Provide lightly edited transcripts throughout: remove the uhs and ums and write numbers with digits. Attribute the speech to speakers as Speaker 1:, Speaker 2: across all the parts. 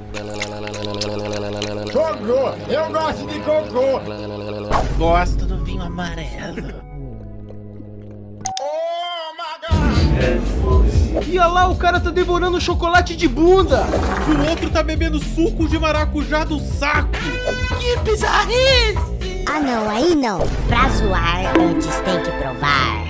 Speaker 1: Cocô! Eu gosto de cocô!
Speaker 2: Gosto do vinho amarelo.
Speaker 1: Oh, my God!
Speaker 3: E olha lá, o cara tá devorando chocolate de bunda.
Speaker 2: O outro tá bebendo suco de maracujá do saco.
Speaker 3: Que bizarrice!
Speaker 4: Ah não, aí não. Pra zoar, antes tem que provar.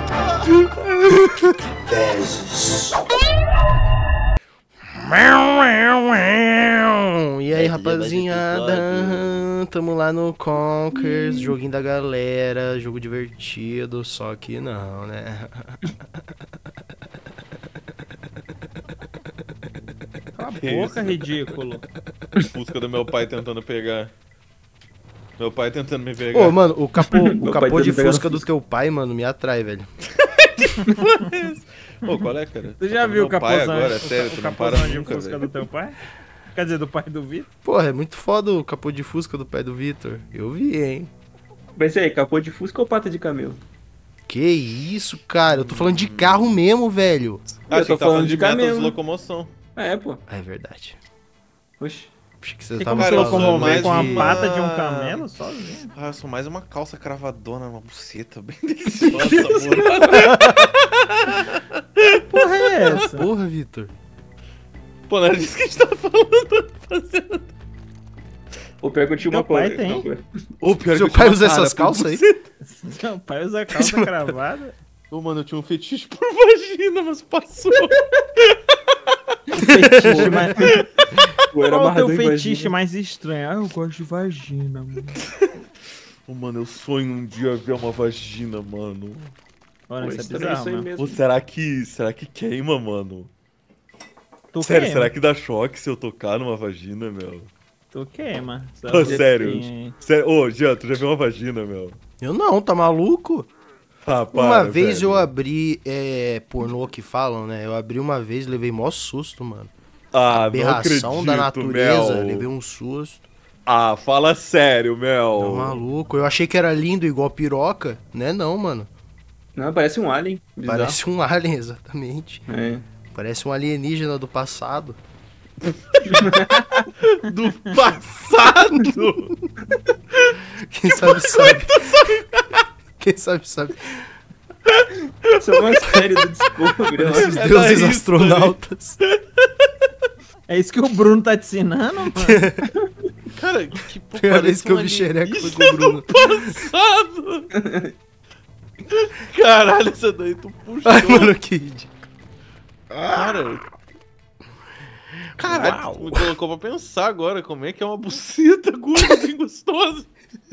Speaker 3: E aí, rapaziada, tamo lá no Conkers, joguinho da galera, jogo divertido, só que não, né?
Speaker 5: Cala a boca, ridículo.
Speaker 2: Busca do meu pai tentando pegar. Meu pai tentando me pegar.
Speaker 3: Ô, mano, o capô de
Speaker 6: tentando
Speaker 3: Fusca do teu pai, mano, me atrai, velho.
Speaker 2: Ô, qual é, cara?
Speaker 5: Tu já
Speaker 2: Tá com
Speaker 5: viu o
Speaker 2: meu pai
Speaker 5: capozão,
Speaker 2: agora, sério, tu
Speaker 5: o
Speaker 2: não para
Speaker 5: capozão de
Speaker 2: nunca,
Speaker 5: Fusca
Speaker 2: velho.
Speaker 5: do teu pai? Quer dizer, do pai do Vitor?
Speaker 3: Porra, é muito foda o capô de Fusca do pai do Vitor. Eu vi, hein?
Speaker 6: Mas e aí, capô de Fusca ou pata de camelo?
Speaker 3: Que isso, cara? Eu tô falando de carro mesmo, velho.
Speaker 2: Ah,
Speaker 6: Eu
Speaker 2: achei
Speaker 6: tô
Speaker 2: que tá falando
Speaker 6: falando
Speaker 2: de
Speaker 6: de
Speaker 2: métodos de
Speaker 6: camelo.
Speaker 2: locomoção.
Speaker 6: É, pô.
Speaker 3: É verdade.
Speaker 6: Oxi.
Speaker 3: Achei que você
Speaker 5: Tem
Speaker 3: tava
Speaker 5: como se
Speaker 2: Cara, eu sou
Speaker 3: falando
Speaker 5: locomover
Speaker 2: mais
Speaker 5: com a
Speaker 3: de...
Speaker 5: pata de um camelo sozinho?
Speaker 2: Ah, eu sou mais uma calça cravadona, uma buceta bem deliciosa, amor.
Speaker 5: Porra é essa?
Speaker 3: Porra, Vitor.
Speaker 2: Pô, não era disso que a gente tava falando. Fazendo.
Speaker 6: Ou pior que eu tinha uma
Speaker 5: Teu pai
Speaker 6: coisa.
Speaker 5: tem?
Speaker 6: Não, pô.
Speaker 2: Ô, pior
Speaker 3: Seu
Speaker 2: que eu tinha
Speaker 3: pai
Speaker 2: uma
Speaker 3: usa
Speaker 2: cara
Speaker 3: essas
Speaker 2: por
Speaker 3: calças aí?
Speaker 2: buceta.
Speaker 5: Seu pai usa calça cravada?
Speaker 2: Ô, mano, eu tinha um fetiche por vagina, mas passou.
Speaker 5: Fetiche mais...
Speaker 6: Pô, era
Speaker 5: Qual o teu
Speaker 6: amarrador em
Speaker 5: fetiche
Speaker 6: vagina.
Speaker 5: mais estranho? Ah, eu gosto de vagina, mano.
Speaker 2: Ô, mano, eu sonho um dia ver uma vagina, mano.
Speaker 5: Olha,
Speaker 6: Pô,
Speaker 5: isso é
Speaker 6: estranho
Speaker 5: bizarro,
Speaker 6: isso aí
Speaker 5: mano.
Speaker 6: mesmo.
Speaker 2: Pô, será que queima, mano?
Speaker 5: Tu
Speaker 2: Sério,
Speaker 5: queima,
Speaker 2: será que dá choque se eu tocar numa vagina, meu?
Speaker 5: tu queima.
Speaker 2: Ô, sério.
Speaker 5: Sim.
Speaker 2: Sério. Ô, Jean, tu já viu uma vagina, meu?
Speaker 3: Eu não, tá maluco?
Speaker 2: Ah,
Speaker 3: Uma vez
Speaker 2: velho.
Speaker 3: eu abri, pornô que falam, né? Eu abri uma vez, levei mó susto, mano.
Speaker 2: Ah,
Speaker 3: Aberração
Speaker 2: não
Speaker 3: da
Speaker 2: acredito,
Speaker 3: natureza,
Speaker 2: Mel.
Speaker 3: levei um susto.
Speaker 2: Ah, fala sério,
Speaker 3: Tá
Speaker 2: Mel.
Speaker 3: maluco. Eu achei que era lindo igual piroca, né? Não, mano.
Speaker 6: Não, parece um alien. Bizarro.
Speaker 3: Parece um alien, exatamente.
Speaker 6: É.
Speaker 3: Parece um alienígena do passado.
Speaker 2: Do passado.
Speaker 3: Quem sabe, sabe. Quem sabe, sabe.
Speaker 6: Isso é uma série do Discovery.
Speaker 3: Esses
Speaker 6: Nossa.
Speaker 2: É
Speaker 3: deuses
Speaker 2: da
Speaker 3: astronautas.
Speaker 5: É isso que o Bruno tá te ensinando, mano?
Speaker 2: Cara, que pô,
Speaker 3: Primeira vez
Speaker 2: parece
Speaker 3: que eu
Speaker 2: um
Speaker 3: vi xereca foi com
Speaker 2: alienígena
Speaker 3: o Bruno.
Speaker 2: passado. Caralho, essa daí tu puxou.
Speaker 3: Ai, mano, que ridículo.
Speaker 2: Cara. Caralho, tu me colocou pra pensar agora como é que é uma buceta gorda bem gostosa.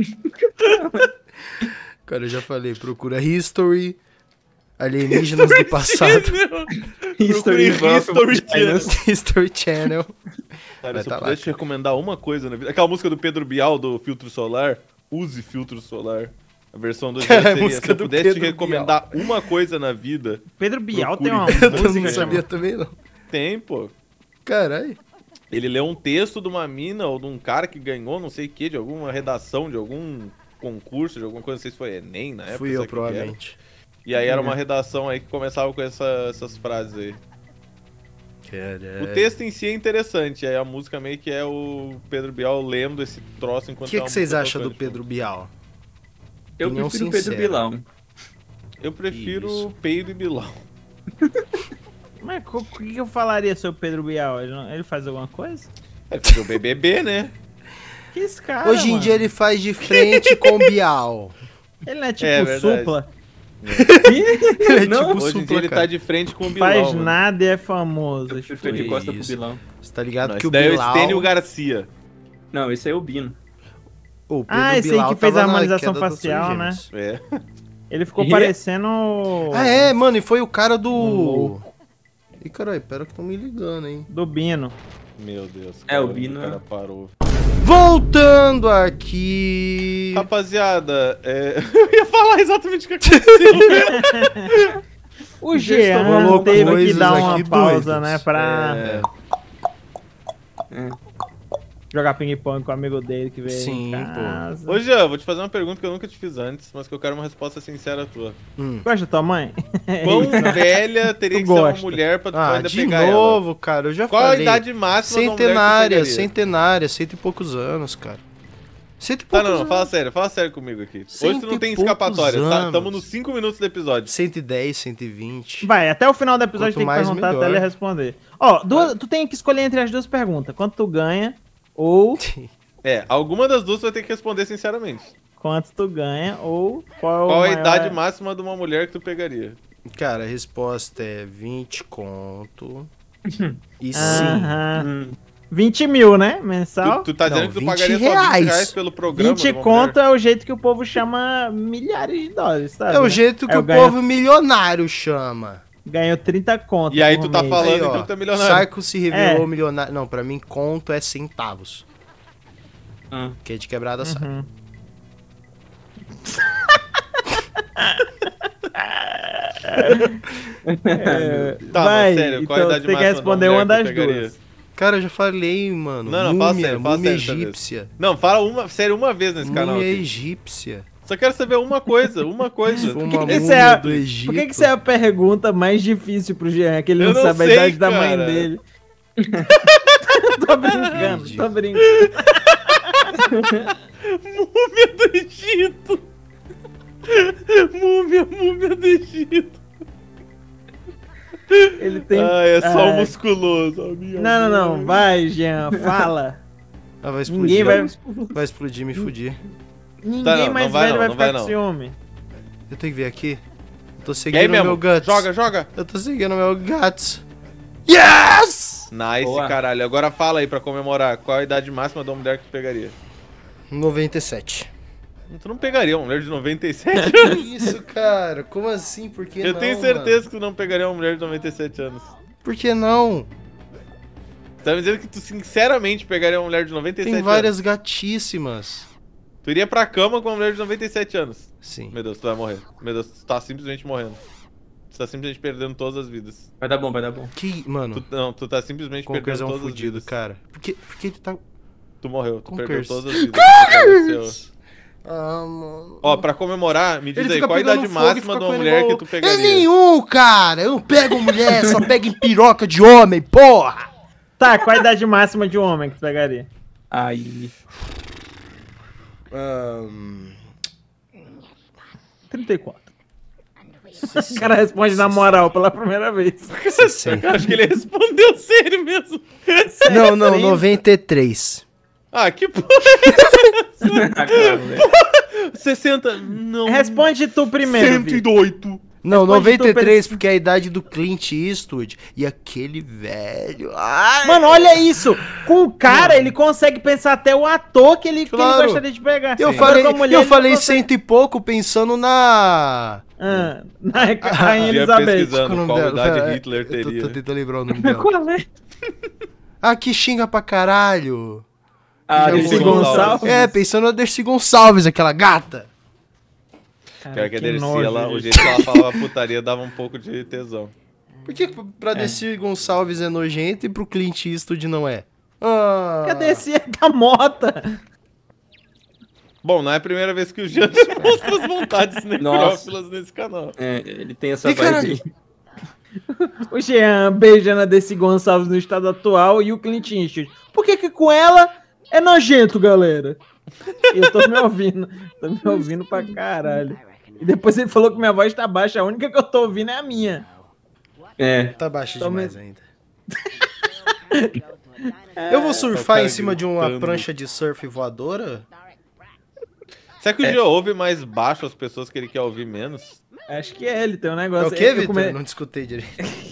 Speaker 3: Cara, eu já falei, procura History, alienígenas do passado,
Speaker 6: History
Speaker 2: History Channel.
Speaker 3: History Channel.
Speaker 2: Cara,
Speaker 3: Vai
Speaker 2: se
Speaker 3: tá
Speaker 2: eu
Speaker 3: lá,
Speaker 2: pudesse te recomendar uma coisa na vida... Aquela música do Pedro Bial, do Filtro Solar, use filtro solar. A versão do
Speaker 3: Cara, a
Speaker 2: seria,
Speaker 3: música
Speaker 2: se eu
Speaker 3: do
Speaker 2: pudesse
Speaker 3: Pedro
Speaker 2: te recomendar uma coisa na vida,
Speaker 5: Pedro Bial
Speaker 2: Procure.
Speaker 5: tem uma
Speaker 3: Eu não
Speaker 5: música
Speaker 3: sabia
Speaker 5: chamada...
Speaker 3: também, não.
Speaker 2: tem, pô.
Speaker 3: Caralho.
Speaker 2: Ele leu um texto de uma mina ou de um cara que ganhou não sei o que, de alguma redação, de algum concurso, de alguma coisa, não sei se foi Enem na época.
Speaker 3: Fui
Speaker 2: sei
Speaker 3: eu,
Speaker 2: o que que era.
Speaker 3: provavelmente.
Speaker 2: E aí era uma redação aí que começava com essas frases aí.
Speaker 3: Caralho.
Speaker 2: O texto em si é interessante, aí a música meio que é o Pedro Bial lendo esse troço
Speaker 3: O
Speaker 2: enquanto
Speaker 3: que,
Speaker 2: tá
Speaker 3: que
Speaker 2: uma
Speaker 3: vocês
Speaker 2: música
Speaker 3: acham do
Speaker 2: tocando.
Speaker 3: Pedro Bial?
Speaker 6: Eu
Speaker 3: Opinião
Speaker 6: prefiro o Pedro
Speaker 3: sincera.
Speaker 6: Bilal.
Speaker 2: Eu prefiro
Speaker 3: Isso.
Speaker 2: Peido e Bilal.
Speaker 5: Mas o que eu falaria sobre o Pedro Bial? Ele faz alguma coisa?
Speaker 2: É porque o BBB, né?
Speaker 5: Que esse cara,
Speaker 3: Hoje em
Speaker 5: mano?
Speaker 3: dia ele faz de frente com o Bial.
Speaker 5: Ele não é tipo
Speaker 2: É verdade.
Speaker 5: supla,
Speaker 3: Ele é
Speaker 6: Não,
Speaker 3: tipo
Speaker 2: Hoje em
Speaker 3: supla,
Speaker 2: dia ele
Speaker 3: cara.
Speaker 2: tá de frente com o Bilal.
Speaker 5: faz
Speaker 2: mano.
Speaker 5: nada e é famoso.
Speaker 6: Eu
Speaker 5: tipo
Speaker 6: prefiro de costa pro
Speaker 3: isso.
Speaker 6: Bilal.
Speaker 3: Você tá ligado
Speaker 2: Não,
Speaker 3: que
Speaker 2: esse
Speaker 3: o
Speaker 2: daí é o
Speaker 3: Bilal...
Speaker 2: Stênio Garcia.
Speaker 6: Não, esse aí é o Bino.
Speaker 3: O Pedro
Speaker 5: Ah, esse aí
Speaker 3: Bilal
Speaker 5: que fez a
Speaker 3: tava na
Speaker 5: harmonização
Speaker 3: queda dos
Speaker 5: facial, né?
Speaker 3: Gêmeos.
Speaker 2: É.
Speaker 5: Ele ficou
Speaker 6: E-
Speaker 5: parecendo...
Speaker 3: Ah, é, mano, e foi o cara do...
Speaker 5: louco.
Speaker 3: Ih, caralho, pera que estão me ligando, hein.
Speaker 5: Do Bino.
Speaker 2: Meu Deus.
Speaker 6: É, o
Speaker 2: cara,
Speaker 6: Bino
Speaker 2: cara
Speaker 6: é-
Speaker 2: parou.
Speaker 3: Voltando aqui...
Speaker 2: Rapaziada, eu ia falar exatamente o que aconteceu.
Speaker 5: O
Speaker 3: Já
Speaker 5: Jean
Speaker 3: falou
Speaker 5: teve que
Speaker 3: coisas
Speaker 5: dar uma
Speaker 3: aqui
Speaker 5: pausa,
Speaker 3: doidas.
Speaker 5: né? Pra...
Speaker 2: É,
Speaker 5: jogar ping-pong com o amigo dele que veio
Speaker 3: Sim,
Speaker 5: em casa.
Speaker 2: Ô, Jean, vou te fazer uma pergunta que eu nunca te fiz antes, mas que eu quero uma resposta sincera tua.
Speaker 5: Gosta da tua mãe?
Speaker 2: Quão velha teria
Speaker 5: Tu
Speaker 2: que ser uma
Speaker 5: gosta.
Speaker 2: mulher pra tu ainda
Speaker 3: de
Speaker 2: pegar
Speaker 3: novo, cara, eu já
Speaker 2: ela? Qual
Speaker 3: falei.
Speaker 2: a idade máxima de uma mulher que tu
Speaker 3: Centenária,
Speaker 2: pegaria?
Speaker 3: centenária, 100 e poucos anos, cara. 100 e
Speaker 2: Tá,
Speaker 3: poucos
Speaker 2: não,
Speaker 3: anos.
Speaker 2: fala sério comigo aqui.
Speaker 3: Cento
Speaker 2: Hoje tu não
Speaker 3: e
Speaker 2: tem
Speaker 3: poucos
Speaker 2: escapatória,
Speaker 3: anos.
Speaker 2: tamo nos 5 minutos do episódio.
Speaker 3: 110, 120.
Speaker 5: Vai, até o final do episódio
Speaker 3: Quanto
Speaker 5: tem que
Speaker 3: mais,
Speaker 5: perguntar
Speaker 3: melhor.
Speaker 5: até ele responder. Ó, tu tem que escolher entre as duas perguntas. Quanto tu ganha ou...
Speaker 2: Alguma das duas tu vai ter que responder sinceramente.
Speaker 5: Quanto tu ganha ou qual,
Speaker 2: Qual a
Speaker 5: maior-
Speaker 2: idade máxima de uma mulher que tu pegaria?
Speaker 3: Cara, a resposta é 20 conto. E sim.
Speaker 5: Aham. 20 mil, né? Mensal.
Speaker 2: Tu tá
Speaker 3: Não,
Speaker 2: dizendo que tu
Speaker 3: 20
Speaker 2: pagaria só 20
Speaker 3: reais.
Speaker 2: reais pelo programa
Speaker 5: 20
Speaker 2: de uma
Speaker 5: conto
Speaker 2: mulher?
Speaker 5: é o jeito que o povo chama milhares de dólares, sabe?
Speaker 3: É o jeito que
Speaker 5: Eu
Speaker 3: o
Speaker 5: ganho-
Speaker 3: povo milionário chama.
Speaker 5: Ganhou 30 conto.
Speaker 2: E aí
Speaker 5: por
Speaker 2: tu tá
Speaker 5: mês.
Speaker 2: falando
Speaker 3: Aí,
Speaker 2: então
Speaker 3: ó,
Speaker 2: que tu é milionário.
Speaker 3: Sarko se revelou
Speaker 5: É.
Speaker 3: milionário. Não, pra mim, conto é centavos. Que é de quebrada, sabe?
Speaker 5: Uhum.
Speaker 2: Tá,
Speaker 5: vai,
Speaker 2: mas sério, qual a
Speaker 5: então
Speaker 2: idade
Speaker 5: você tem que
Speaker 2: máxima
Speaker 5: responder
Speaker 2: de
Speaker 5: uma
Speaker 2: mulher
Speaker 5: das
Speaker 2: que tu pegaria?
Speaker 5: duas.
Speaker 3: Cara, eu já falei, mano.
Speaker 2: Não, fala
Speaker 3: múmia,
Speaker 2: sério, fala
Speaker 3: múmia
Speaker 2: sério dessa vez.
Speaker 3: egípcia.
Speaker 2: Não, fala sério uma vez nesse canal
Speaker 3: Múmia
Speaker 2: aqui.
Speaker 3: egípcia.
Speaker 2: Só quero saber uma coisa.
Speaker 3: Uma
Speaker 5: que isso
Speaker 3: múmia
Speaker 5: é-
Speaker 3: do Egito.
Speaker 5: Por que isso é a pergunta mais difícil pro Jean? Que ele
Speaker 2: Eu
Speaker 5: não
Speaker 2: não
Speaker 5: sabe a
Speaker 2: sei,
Speaker 5: idade da mãe
Speaker 2: cara.
Speaker 5: dele. Tô brincando, tô brincando.
Speaker 2: Múmia do Egito. Múmia do Egito.
Speaker 5: Ele tem.
Speaker 2: É só
Speaker 5: Ah,
Speaker 2: musculoso. a minha
Speaker 5: Não,
Speaker 2: mãe.
Speaker 5: vai, Jean, fala.
Speaker 3: Ah, vai explodir.
Speaker 5: Ninguém vai.
Speaker 3: Vai explodir, me fudir.
Speaker 5: Ninguém
Speaker 2: Tá, não,
Speaker 5: mais
Speaker 2: não vai
Speaker 5: velho
Speaker 2: não,
Speaker 5: vai
Speaker 2: não
Speaker 5: ficar
Speaker 2: vai
Speaker 5: com
Speaker 2: não.
Speaker 5: ciúme.
Speaker 3: Eu tenho que ver aqui. Eu tô
Speaker 2: E aí
Speaker 3: seguindo o
Speaker 2: mesmo?
Speaker 3: meu guts.
Speaker 2: Joga.
Speaker 3: Eu tô seguindo o meu guts. Yes!
Speaker 2: Nice,
Speaker 6: Boa.
Speaker 2: caralho. Agora fala aí pra comemorar. Qual a idade máxima de uma mulher que tu pegaria?
Speaker 3: 97.
Speaker 2: Tu não pegaria uma mulher de 97
Speaker 3: Que
Speaker 2: anos?
Speaker 3: isso, cara? Como assim? Por que não,
Speaker 2: Eu tenho certeza que tu não pegaria uma mulher de 97 anos.
Speaker 3: mano? Por que não?
Speaker 2: Tu tá me dizendo que tu sinceramente pegaria uma mulher de 97
Speaker 3: Tem
Speaker 2: anos?
Speaker 3: várias gatíssimas.
Speaker 2: Tu iria pra cama com uma mulher de 97 anos.
Speaker 3: Sim.
Speaker 2: Meu Deus, tu vai morrer. Meu Deus, tu tá simplesmente morrendo. Tu tá simplesmente perdendo todas as vidas.
Speaker 6: Vai dar bom, vai dar bom.
Speaker 3: Que, mano,
Speaker 2: Tu tá simplesmente
Speaker 3: Conkers
Speaker 2: perdendo
Speaker 3: é um
Speaker 2: todas as
Speaker 3: fudido,
Speaker 2: vidas.
Speaker 3: cara. Por que ele tá...
Speaker 2: Tu morreu, tu
Speaker 3: Conkers.
Speaker 2: perdeu todas as vidas.
Speaker 3: Ah, mano...
Speaker 2: Ó, pra comemorar, me diz
Speaker 3: Ele
Speaker 2: aí,
Speaker 3: fica
Speaker 2: qual a idade
Speaker 3: pegando fogo e
Speaker 2: máxima
Speaker 3: fica
Speaker 2: de uma
Speaker 3: com
Speaker 2: mulher
Speaker 3: animal.
Speaker 2: que tu pegaria?
Speaker 3: É nenhum, cara! Eu não pego mulher, só pego em piroca de homem, porra!
Speaker 5: Tá, qual a idade máxima de um homem que tu pegaria?
Speaker 6: Aí.
Speaker 5: 34. O cara responde na moral pela primeira vez.
Speaker 3: 60.
Speaker 2: Acho que ele respondeu sério mesmo.
Speaker 3: Não, 93.
Speaker 2: Ah, que porra.
Speaker 6: Ah, claro, né?
Speaker 2: 60, não.
Speaker 5: Responde tu primeiro. Vitor.
Speaker 2: 108.
Speaker 3: Não,
Speaker 5: Responde tu
Speaker 3: 93, porque é a idade do Clint Eastwood. E aquele velho... Ai,
Speaker 5: Mano, olha isso. Com o cara, ele consegue pensar até o ator que ele
Speaker 3: Claro.
Speaker 5: gostaria de pegar.
Speaker 3: eu
Speaker 5: Agora,
Speaker 3: falei,
Speaker 5: com a mulher,
Speaker 3: eu
Speaker 5: ele
Speaker 3: falei
Speaker 5: não consegue.
Speaker 3: 100 e pouco pensando na...
Speaker 5: Na Rainha
Speaker 2: Ia
Speaker 5: Elizabeth.
Speaker 2: pesquisando.
Speaker 3: Qual o nome
Speaker 2: qual
Speaker 3: dela?
Speaker 2: idade
Speaker 3: É,
Speaker 2: Hitler
Speaker 3: eu
Speaker 2: teria.
Speaker 3: tô tentando lembrar o nome dela.
Speaker 5: Qual é?
Speaker 3: Ah, que xinga pra caralho.
Speaker 6: Ah,
Speaker 5: Dercy
Speaker 6: Dercy
Speaker 5: Gonçalves.
Speaker 3: É, pensando na Dercy Gonçalves, aquela gata.
Speaker 2: Pior que a Dercy,
Speaker 5: nojo,
Speaker 2: ela, o
Speaker 5: gente.
Speaker 2: jeito que ela falava putaria dava um pouco de tesão.
Speaker 3: Por que pra Dercy Gonçalves é nojento e pro Clint Eastwood não é? Ah,
Speaker 5: Cadê esse da mota?
Speaker 2: Bom, não é a primeira vez que o Jean demonstra as vontades necrófilas nesse canal.
Speaker 6: É, ele tem essa
Speaker 3: Ih,
Speaker 6: vibe
Speaker 3: caralho.
Speaker 6: aí.
Speaker 5: O Jean beijando a Dercy Gonçalves no estado atual e o Clint Eastwood. Por que com ela é nojento, galera? E eu tô me ouvindo pra caralho. E depois ele falou que minha voz tá baixa, a única que eu tô ouvindo é a minha.
Speaker 6: É.
Speaker 3: Tá baixo
Speaker 5: Toma-
Speaker 3: demais ainda. Eu vou surfar
Speaker 2: cara
Speaker 3: em cima de uma
Speaker 2: gritando.
Speaker 3: prancha de surf voadora?
Speaker 2: Será que o Jean ouve mais baixo as pessoas que ele quer ouvir menos?
Speaker 5: Acho que é, ele tem um
Speaker 3: É
Speaker 5: negócio.
Speaker 3: o que,
Speaker 5: Eu
Speaker 3: Vitor?
Speaker 5: come-
Speaker 3: Não discutei direito.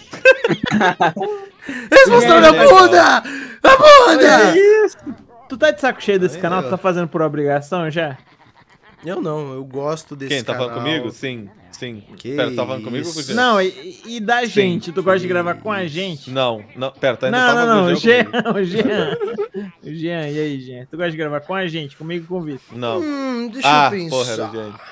Speaker 3: Eles mostraram a
Speaker 2: É,
Speaker 3: bunda! A bunda!
Speaker 5: Tu tá de saco cheio desse
Speaker 3: Aí,
Speaker 5: canal?
Speaker 3: ó.
Speaker 5: Tu tá fazendo por obrigação já?
Speaker 3: Eu não, eu gosto desse
Speaker 2: Quem? Tá
Speaker 3: canal.
Speaker 2: falando comigo? Sim, sim.
Speaker 3: Que
Speaker 2: Pera, tu tá falando comigo ou com o
Speaker 3: isso.
Speaker 2: Jean?
Speaker 5: Não, e da gente? Tu gosta de gravar com a gente?
Speaker 2: Não, pera, tu ainda
Speaker 5: Não,
Speaker 2: tava
Speaker 5: não,
Speaker 2: no
Speaker 5: o
Speaker 2: Jean
Speaker 5: Jean,
Speaker 2: comigo.
Speaker 5: o Jean. O Jean, e aí, Jean? Tu gosta de gravar com a gente, comigo e com o Vitor?
Speaker 2: Não.
Speaker 3: Deixa
Speaker 2: Ah,
Speaker 3: eu pensar.
Speaker 2: porra, era o Jean.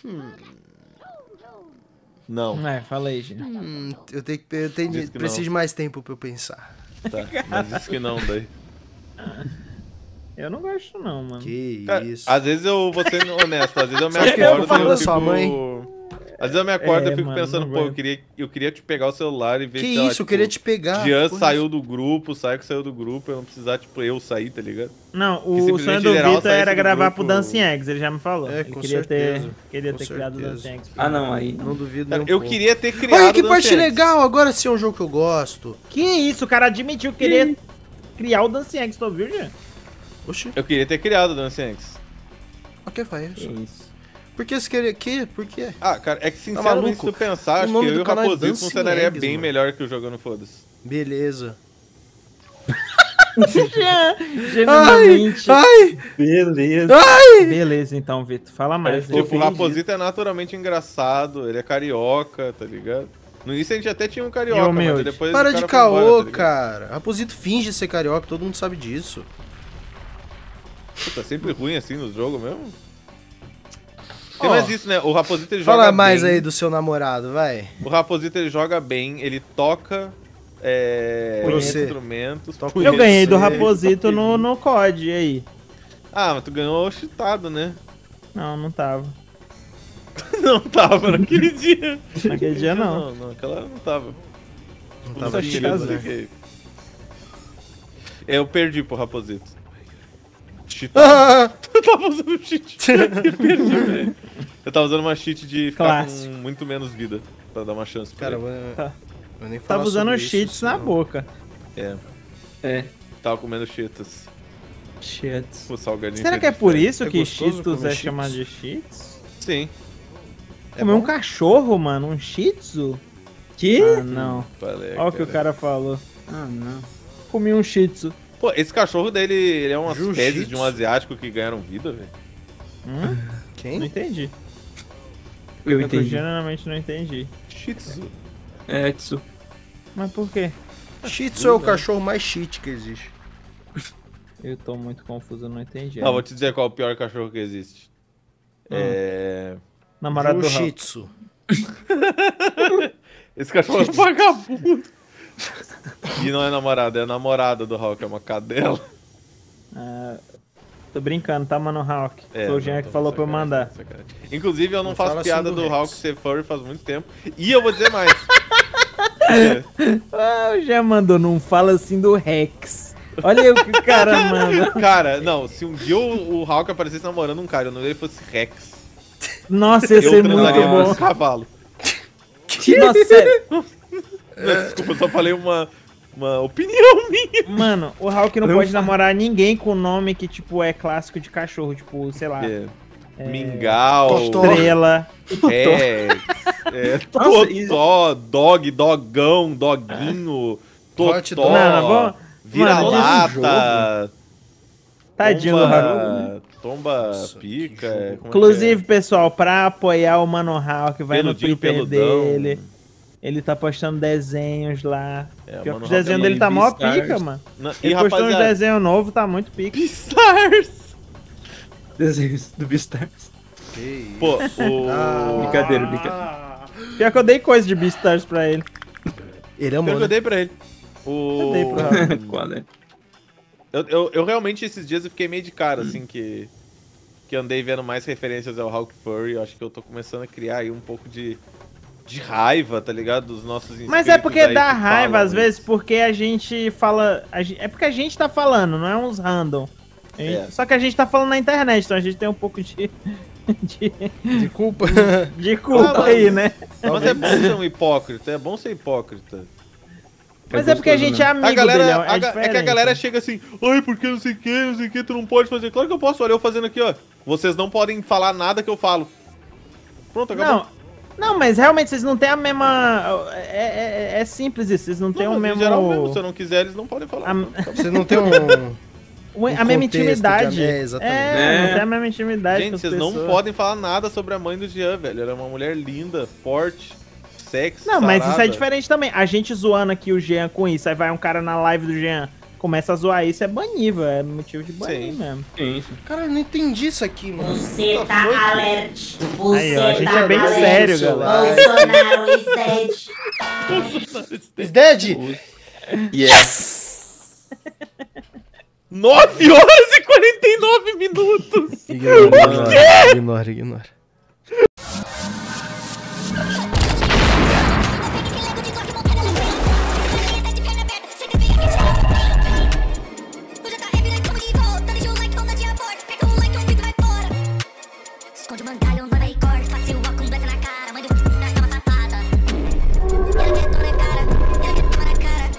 Speaker 2: Não,
Speaker 5: É, fala aí, Jean.
Speaker 3: Eu
Speaker 2: Diz que
Speaker 3: preciso
Speaker 2: não.
Speaker 3: de mais tempo pra eu pensar.
Speaker 2: tá. Mas isso que não, daí.
Speaker 5: Eu não gosto não, mano.
Speaker 3: Que
Speaker 2: Cara,
Speaker 3: isso.
Speaker 2: às vezes eu vou ser honesto, às vezes eu me
Speaker 3: Sabe o que eu
Speaker 2: acordo
Speaker 3: falo
Speaker 2: e eu
Speaker 3: da
Speaker 2: fico...
Speaker 3: sua mãe?
Speaker 2: Às vezes eu me acordo e fico
Speaker 5: mano,
Speaker 2: pensando,
Speaker 5: não
Speaker 2: pô,
Speaker 5: vai.
Speaker 2: eu queria te pegar o celular e ver
Speaker 3: Que
Speaker 2: se, sei lá,
Speaker 3: isso, eu queria te pegar.
Speaker 2: Jean
Speaker 3: Porra,
Speaker 2: saiu do grupo, Saiko saiu do grupo, eu não precisar, tipo, eu sair, tá ligado?
Speaker 5: Não,
Speaker 2: Que
Speaker 5: o
Speaker 2: simplesmente
Speaker 5: sonho do
Speaker 2: geral
Speaker 5: Vitor
Speaker 2: saísse
Speaker 5: era
Speaker 2: do
Speaker 5: gravar
Speaker 2: grupo-
Speaker 5: pro Dancing Eggs, ele já me falou.
Speaker 3: É,
Speaker 5: Ele
Speaker 3: com
Speaker 5: queria
Speaker 3: certeza.
Speaker 5: queria
Speaker 3: Com
Speaker 5: ter criado o
Speaker 3: certeza.
Speaker 5: Dancing Eggs.
Speaker 6: Ah, não, aí.
Speaker 3: Não duvido
Speaker 2: Cara,
Speaker 3: nem um
Speaker 2: eu
Speaker 3: pouco.
Speaker 2: queria ter criado
Speaker 3: Olha que
Speaker 2: o
Speaker 3: parte
Speaker 2: Dance X.
Speaker 3: legal, agora sim é um jogo que eu gosto.
Speaker 5: Que isso, o cara admitiu que queria criar o Dancing Eggs, tu ouviu, já?
Speaker 3: Oxi,
Speaker 2: Eu queria ter criado o Dance X.
Speaker 3: o que faz
Speaker 5: Que
Speaker 3: isso?
Speaker 5: isso.
Speaker 3: Por que você queria... Que? Por quê?
Speaker 2: Ah, cara, é que sinceramente,
Speaker 3: maluco?
Speaker 2: se tu pensar,
Speaker 3: O
Speaker 2: acho
Speaker 3: nome
Speaker 2: que eu
Speaker 3: do
Speaker 2: e o
Speaker 3: canal é
Speaker 2: Raposito
Speaker 3: Dancing
Speaker 2: funcionaria
Speaker 3: Eggs,
Speaker 2: bem
Speaker 3: mano.
Speaker 2: melhor que o Jogando Foda-se.
Speaker 3: Beleza.
Speaker 5: Genuinamente.
Speaker 3: Ai!
Speaker 6: Beleza.
Speaker 5: Beleza, então, Vitor. Fala mais.
Speaker 6: Ficou
Speaker 2: Tipo, o
Speaker 6: ofendido.
Speaker 2: Raposito é naturalmente engraçado, ele é carioca, tá ligado? No início a gente até tinha um
Speaker 5: E
Speaker 2: carioca, mas
Speaker 5: humilde.
Speaker 2: depois
Speaker 3: Para
Speaker 2: o
Speaker 3: de
Speaker 2: cara foi embora,
Speaker 3: caô,
Speaker 2: tá ligado?
Speaker 3: cara. Raposito finge ser carioca, todo mundo sabe disso.
Speaker 2: Puta, sempre ruim assim nos jogos mesmo. Tem
Speaker 3: Ó,
Speaker 2: mais isso, né? O Raposito ele joga
Speaker 3: Fala mais
Speaker 2: bem.
Speaker 3: aí do seu namorado, vai.
Speaker 2: O Raposito ele joga bem, ele toca
Speaker 3: Você.
Speaker 2: instrumentos.
Speaker 3: Toca
Speaker 5: Eu ganhei do
Speaker 3: Você-
Speaker 5: Raposito no COD, e aí?
Speaker 2: Ah, mas tu ganhou chutado, né?
Speaker 5: Não, não tava.
Speaker 2: Não tava naquele dia.
Speaker 5: Naquele dia não.
Speaker 2: Não, aquela hora não tava.
Speaker 3: Não
Speaker 2: Não
Speaker 3: tava
Speaker 2: sabia,
Speaker 5: cheatado,
Speaker 2: eu
Speaker 3: cheatado,
Speaker 5: né?
Speaker 2: fiquei. Eu perdi pro Raposito. Cheatado.
Speaker 3: Ah,
Speaker 2: Eu tava usando cheat. Eu perdi, velho. Eu tava usando uma cheat de ficar
Speaker 5: Clássico.
Speaker 2: com muito menos vida. Pra dar uma chance pra
Speaker 3: cara,
Speaker 2: ele.
Speaker 3: eu vou nem falar
Speaker 5: Tava usando
Speaker 3: sobre isso,
Speaker 5: cheats na
Speaker 3: senão-
Speaker 5: boca.
Speaker 2: É,
Speaker 6: É.
Speaker 2: tava comendo cheetos.
Speaker 6: Shit.
Speaker 2: O salgadinho.
Speaker 5: Será
Speaker 2: feito
Speaker 5: que é
Speaker 2: de
Speaker 5: por
Speaker 2: ferro.
Speaker 5: isso
Speaker 3: É
Speaker 5: que
Speaker 3: gostoso
Speaker 5: Cheetos
Speaker 3: comer
Speaker 5: é
Speaker 3: cheetos?
Speaker 5: chamado de Cheetos?
Speaker 2: Sim.
Speaker 5: Comer um cachorro, mano? Um Shih Tzu?
Speaker 6: Que?
Speaker 5: Ah, não.
Speaker 2: Falei,
Speaker 5: Olha o que o cara falou.
Speaker 6: Ah, não.
Speaker 5: Comi um Shih Tzu.
Speaker 2: Pô, esse cachorro dele, ele é umas
Speaker 3: Jiu-jitsu.
Speaker 2: fezes de um asiático que ganharam vida, velho.
Speaker 5: Não
Speaker 3: Quem?
Speaker 5: entendi.
Speaker 6: Eu
Speaker 5: Eu
Speaker 6: entendi.
Speaker 5: genuinamente não entendi.
Speaker 2: Shih Tzu.
Speaker 6: É, Tsu.
Speaker 5: Mas por quê?
Speaker 3: Shih Tzu é o cachorro mais shit que existe.
Speaker 5: Eu tô muito confuso, eu não entendi.
Speaker 2: Ah, vou te dizer qual é o pior cachorro que existe.
Speaker 5: Namorado do Raul.
Speaker 3: Jiu-jitsu.
Speaker 2: Esse cachorro é um vagabundo. E não é namorada, é a namorada do Hulk, é uma cadela.
Speaker 5: Ah, tô brincando, tá, Mano Hawk? Foi o Jean
Speaker 2: não,
Speaker 5: que
Speaker 2: tô
Speaker 5: falou pra eu
Speaker 2: sacanagem,
Speaker 5: mandar.
Speaker 2: tô sacanagem. Inclusive, eu não
Speaker 3: Não
Speaker 2: faço
Speaker 3: fala assim
Speaker 2: piada
Speaker 3: do
Speaker 2: do
Speaker 3: Rex.
Speaker 2: Hulk ser furry faz muito tempo. E eu vou dizer mais.
Speaker 5: Ah, o Jean mandou, não fala assim do Rex. Olha aí o que o cara manda.
Speaker 2: Cara, não, se um dia o Hulk aparecesse namorando um cara e o nome dele fosse Rex,
Speaker 5: Nossa, ia
Speaker 2: eu
Speaker 5: ser muito
Speaker 2: transaria com
Speaker 5: bom.
Speaker 2: um cavalo.
Speaker 5: Nossa, sério.
Speaker 2: Não, desculpa, eu só falei uma opinião minha.
Speaker 5: Mano, o Hulk não
Speaker 6: Eu
Speaker 5: pode
Speaker 6: fa-
Speaker 5: namorar ninguém com nome que, tipo, é clássico de cachorro. Tipo, sei lá,
Speaker 2: Mingau,
Speaker 3: Totó.
Speaker 5: Estrela.
Speaker 2: Rex,
Speaker 6: Nossa, isso-
Speaker 2: Totó, Dog, Dogão, Doguinho,
Speaker 3: Hot
Speaker 2: Totó,
Speaker 3: dog.
Speaker 5: Não, vamos-
Speaker 2: vira-lata,
Speaker 5: Tadinho do Hulk.
Speaker 2: tomba
Speaker 3: Nossa,
Speaker 2: pica.
Speaker 3: que jogo.
Speaker 2: como é que
Speaker 5: Inclusive, pessoal, pra apoiar o Mano Hulk, vai
Speaker 2: Peludinho,
Speaker 5: no Twitter
Speaker 2: peludão.
Speaker 5: dele. Ele tá postando desenhos lá.
Speaker 2: É,
Speaker 5: Pior
Speaker 2: Mano
Speaker 5: que os desenhos
Speaker 2: Hulk
Speaker 5: dele tá mó
Speaker 6: Beastars.
Speaker 5: pica, mano.
Speaker 2: Não, e
Speaker 5: Ele postou um
Speaker 2: rapaziada,
Speaker 5: desenho novo, tá muito pica.
Speaker 2: Beastars.
Speaker 6: Desenhos do Beastars.
Speaker 3: Que isso.
Speaker 2: Pô, o...
Speaker 6: Brincadeira, brincadeira.
Speaker 5: Pior que eu dei coisa de Beastars pra ele.
Speaker 3: Ele
Speaker 2: Pior
Speaker 3: amou,
Speaker 2: que eu
Speaker 3: né?
Speaker 2: dei pra ele.
Speaker 5: Eu dei pro Hulk.
Speaker 6: Qual é?
Speaker 2: Eu realmente esses dias eu fiquei meio de cara, assim, que andei vendo mais referências ao Hulk Furry. Eu acho que eu tô começando a criar aí um pouco de raiva, tá ligado? Dos nossos inscritos.
Speaker 5: Mas é porque
Speaker 2: aí
Speaker 5: dá
Speaker 2: que
Speaker 5: raiva,
Speaker 2: falam
Speaker 5: às vezes, porque a gente fala. É porque a gente tá falando, não é uns random.
Speaker 2: É.
Speaker 5: Só que a gente tá falando na internet, então a gente tem um pouco de
Speaker 3: De culpa.
Speaker 5: culpa
Speaker 2: Ah,
Speaker 5: aí, né?
Speaker 2: Mas é bom ser um hipócrita, é bom ser hipócrita.
Speaker 5: Mas é porque a gente é amigo
Speaker 2: A galera,
Speaker 5: dele, é
Speaker 2: é que a
Speaker 5: diferente.
Speaker 2: galera chega assim, ai, porque não sei o que, tu não pode fazer. Claro que eu posso, olha eu fazendo aqui, ó. Vocês não podem falar nada que eu falo. Pronto, acabou.
Speaker 5: Não, mas realmente vocês não têm a mesma. É simples isso, vocês não têm
Speaker 2: Não,
Speaker 5: o
Speaker 2: mas
Speaker 5: mesmo.
Speaker 2: em geral mesmo, se eu não quiser, eles não podem falar.
Speaker 5: A-
Speaker 3: Você não tem um...
Speaker 5: a mesma
Speaker 3: contexto
Speaker 5: intimidade.
Speaker 3: que exatamente.
Speaker 5: Não
Speaker 6: É.
Speaker 5: tem a mesma intimidade. com
Speaker 2: Gente,
Speaker 5: as
Speaker 2: vocês não
Speaker 5: pessoas.
Speaker 2: podem falar nada sobre a mãe do Jean, velho. Ela é uma mulher linda, forte, sexy,
Speaker 5: Não, mas isso é
Speaker 2: sarada.
Speaker 5: diferente também. A gente zoando aqui o Jean com isso, aí vai um cara na live do Jean, começa a zoar isso, é banível, é motivo de banir
Speaker 2: Sim.
Speaker 5: mesmo.
Speaker 6: Sim.
Speaker 3: Cara, eu não entendi isso aqui, mano.
Speaker 4: Você
Speaker 3: Puta,
Speaker 4: tá
Speaker 3: foi, cara.
Speaker 4: alert. Você
Speaker 5: Aí, ó, a gente
Speaker 4: tá
Speaker 5: é bem
Speaker 4: alert.
Speaker 5: sério, galera.
Speaker 4: Bolsonaro is dead.
Speaker 3: Is dead?
Speaker 6: Yes!
Speaker 2: 9 horas e 49 minutos!
Speaker 3: Ignora.
Speaker 7: Esconde o mangalho, manda aí corte, faça o óculos, bleta na cara, mãe do na cama safada. Ela quer tomar na cara, ela quer tomar na cara.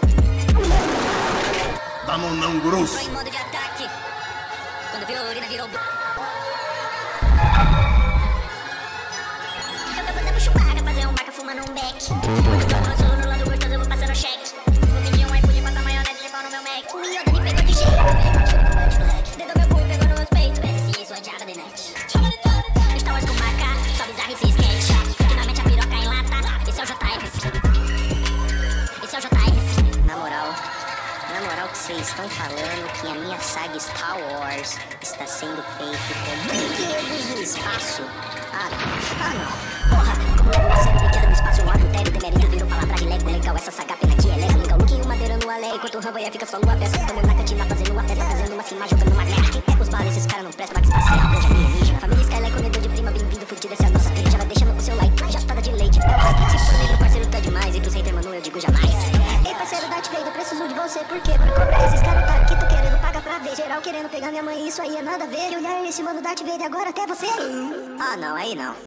Speaker 1: Dá mão não, grosso.
Speaker 7: Entrou em modo de ataque, quando viu a urina virou... Eu vou dar pro chupaga, fazer marca fumando um beck. Lançou no lado gostoso, eu vou passando cheque. Vou pedir um iFood, passar maionese de pau no meu Mac. O Yoda me pegou de jeito, dentro do meu punho, pegou nos meus peitos. Parece isso, a diaba de net. Star Wars com marca, só bizarro esse sketch. Finalmente a piroca em lata, esse é o JRF. Esse é o JRF. Na moral que vocês estão falando que a minha saga Star Wars está sendo feita com brinquedos no espaço? Ah não. Porra, como leva uma série brinquedo no espaço, um adultério demerito virou palavra de lego legal. Essa saga pena aqui é legal. Luke e o Madeira no alé, enquanto o Ramboia fica só numa peça. Tamo na cantina fazendo uma festa, fazendo uma cima, jogando uma guerra. Quem pega os balas, esses caras não prestam, vaga espacial, grande alienígena. Família Skyline, comedor de prima, bem-vindo, fudido, essa é a nossa trilha. Já vai deixando o seu like, já tá de leite. Se for negro, parceiro, tá demais. E pros haters, mano, eu digo jamais. Ei, parceiro, Darth Vader, preciso de você, por quê? Pra cobrar esses caras tá aqui, tô querendo pagar pra ver. Geral querendo pegar minha mãe, isso aí é nada a ver. E olhar esse mano Darth Vader agora até você. Ah não, aí não.